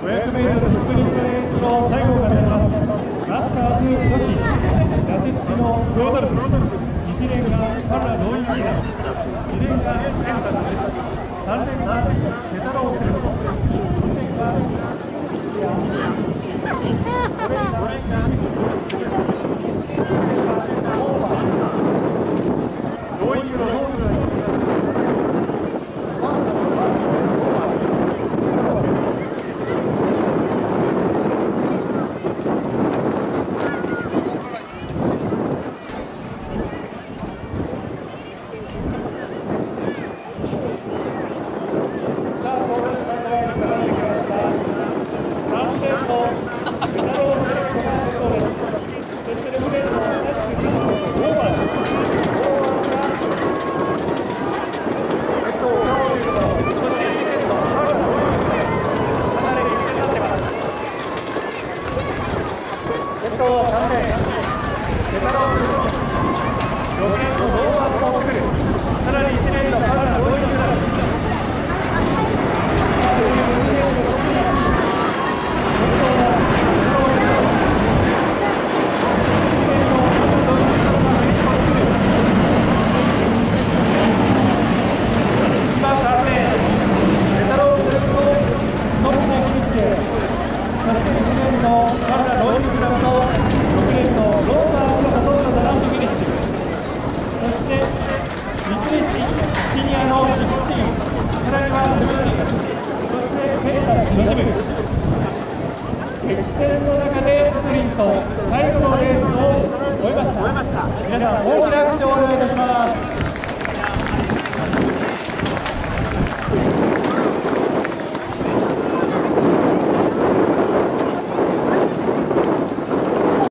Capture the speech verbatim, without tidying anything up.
ごひゃくメートルスプリントレースの最後が出ます。マスターズ女子ラテックのロードルフ、いちレーンが田村ローイングラ、にレーンがエンタです。さんレーンがペタローセル、よんレーンがごレーンがオーバー、ローイングラ、激戦の中でスプリント最後のレースを終えました。皆さん大きな